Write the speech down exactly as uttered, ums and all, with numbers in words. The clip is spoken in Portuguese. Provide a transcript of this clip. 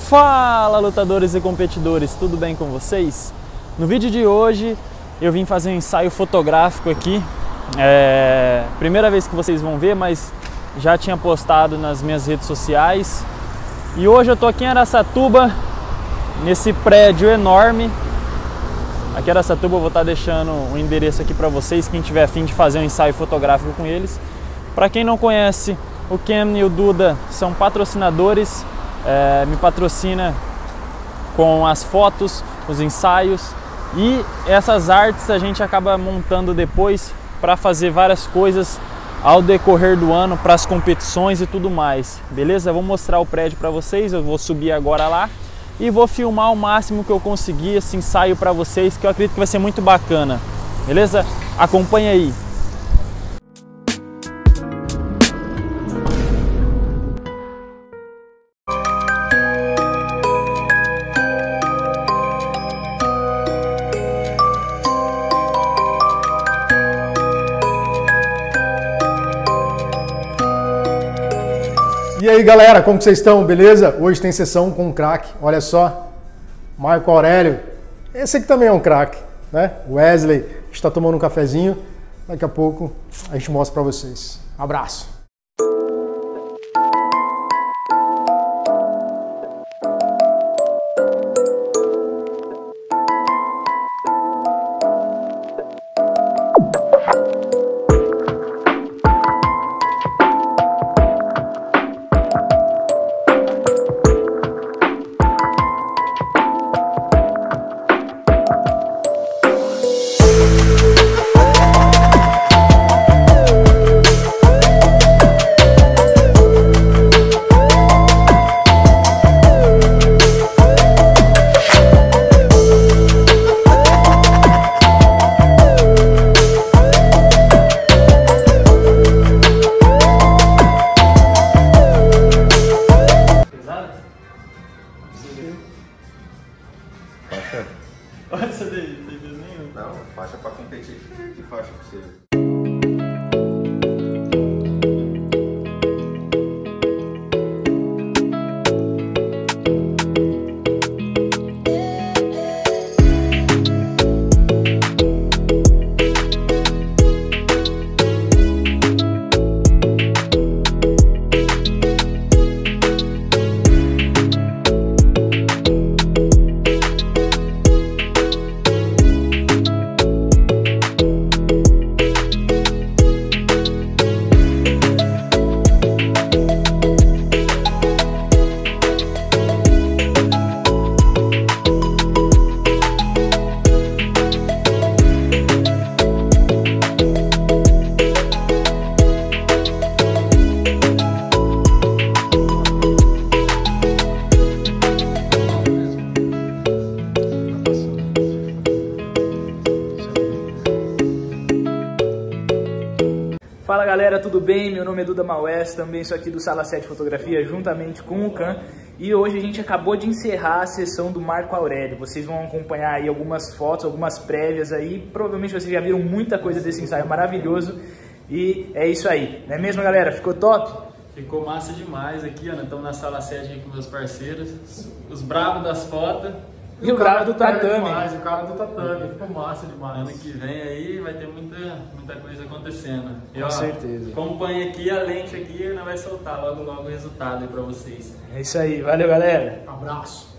Fala, lutadores e competidores, tudo bem com vocês? No vídeo de hoje eu vim fazer um ensaio fotográfico aqui. É... Primeira vez que vocês vão ver, mas já tinha postado nas minhas redes sociais. E hoje eu tô aqui em Araçatuba, nesse prédio enorme. Aqui em Araçatuba eu vou estar deixando o endereço aqui para vocês, quem tiver a fim de fazer um ensaio fotográfico com eles. Para quem não conhece, o Ken e o Duda são patrocinadores. É, me patrocina com as fotos, os ensaios, e essas artes a gente acaba montando depois para fazer várias coisas ao decorrer do ano, para as competições e tudo mais, beleza? Eu vou mostrar o prédio para vocês, eu vou subir agora lá e vou filmar o máximo que eu conseguir esse ensaio para vocês, que eu acredito que vai ser muito bacana, beleza? Acompanha aí. E aí galera, como que vocês estão? Beleza? Hoje tem sessão com um craque, olha só, Marco Aurélio, esse aqui também é um craque, né? Wesley está tomando um cafezinho, daqui a pouco a gente mostra para vocês. Abraço! Faixa? Olha essa daí, tem desenho? Não, faixa pra competir. Que faixa pra você? Fala galera, tudo bem? Meu nome é Duda Maués, também sou aqui do Sala sete Fotografia, juntamente com o Can. E hoje a gente acabou de encerrar a sessão do Marco Aurélio. Vocês vão acompanhar aí algumas fotos, algumas prévias aí. Provavelmente vocês já viram muita coisa desse ensaio maravilhoso. E é isso aí, não é mesmo galera? Ficou top? Ficou massa demais aqui, ó. Estamos na Sala sete aqui com meus parceiros, os bravos das fotos. E o bravo do tatame. Demais, o cara do tatame, ficou massa demais. Ano que vem aí vai ter muita, muita coisa acontecendo. E, Com ó, certeza. Acompanha aqui a lente aqui, não vai soltar logo logo o resultado aí pra vocês. É isso aí, valeu galera. Abraço!